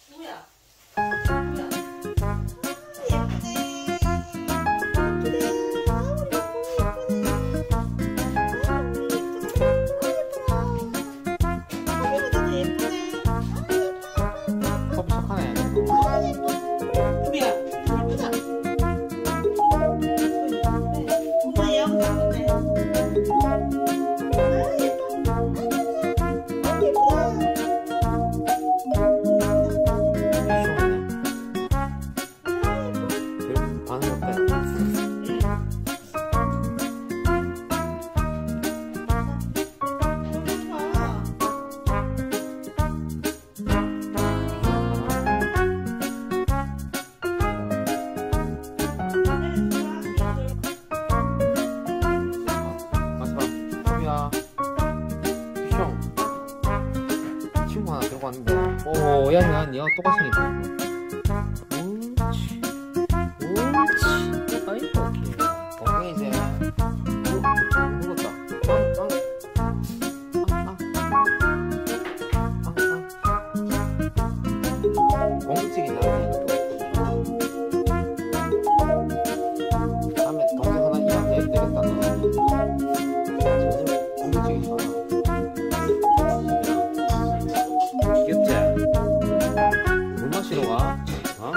누구야? 친구 하나 들고 왔는데 오 야 니가 똑같이 생겼다. 옳지 옳지. 아이고 귀여워. 동생이 이제 묵었다. 공식이다. 다음에 동생 하나 이랑 되겠다 너. 공식이잖아. 귀엽지? 물 마시러 가? 어?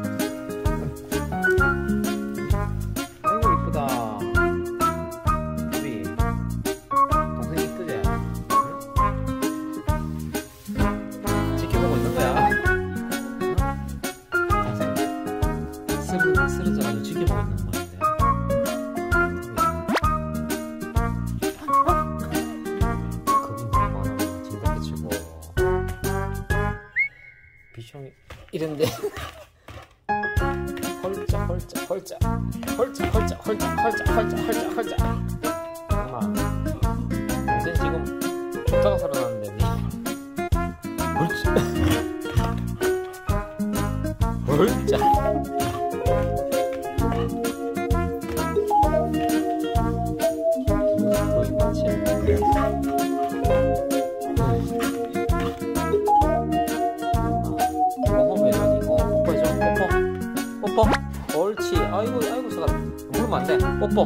아이고 이쁘다. 우리 동생 이쁘지? 응? 지켜보고 있는 거야. 동생 쓰러져가지고 지켜보고 있는 건데. 겁이 너무 많아. 진짜 미치고. 비숑이 이런데 헐짜 엄마 동생 지금 좋다가 살아났는데 니 헐짜 거의 맞지? 뽀뽀 옳지. 아이고 사가 물으면 안돼. 뽀뽀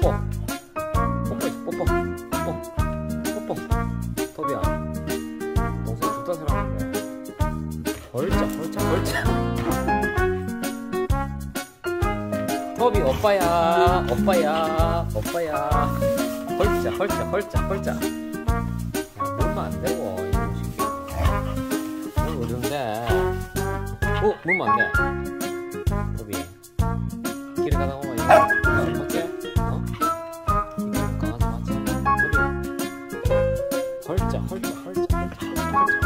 토비야 동생 좋다 사람인데 헐짜 토비 오빠야 헐짜 물으면 안되고 이런 식이야. 물 어려운데 물으면 안돼. 토비 길에 가다가 오면 이거 먹게? 어? 이거 강아지 맞지? 토비 헐짜